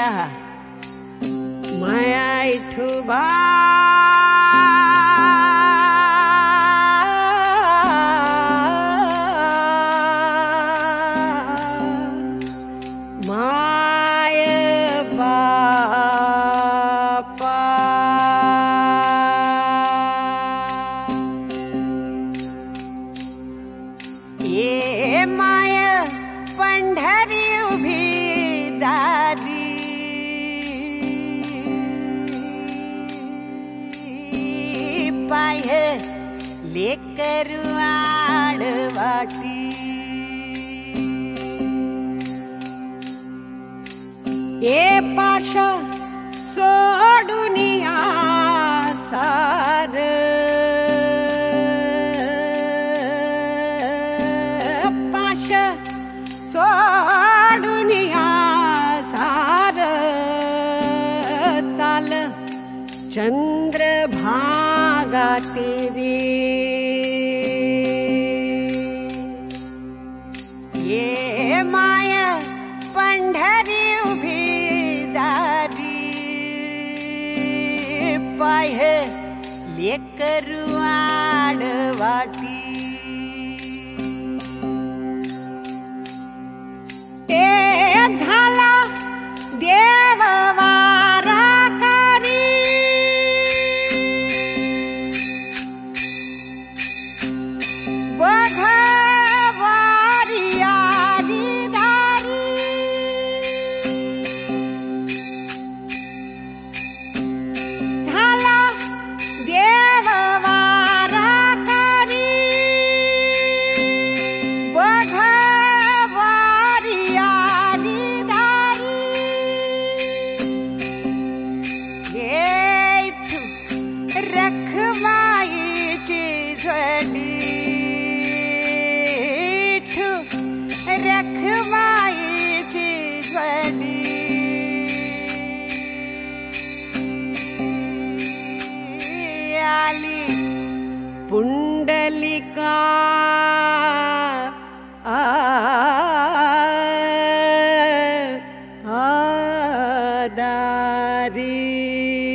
माया इठुबा माय बापा ये माय पंढरी उभी दारी पाय लेकर आडवाटी ये पाश सोडुनिया सार पाश सोडुनिया सार चाल चंद्रभागा तेरी ये माय पंढरी उभी दारी पाय लेकर आडवाटी ते झाला देववारा करी बघवारी आली दारी झाला देववारा करी बघवारी आली दारी येठू रखमाईची झडी रखमाईची झडी आली पुंडलिका दारी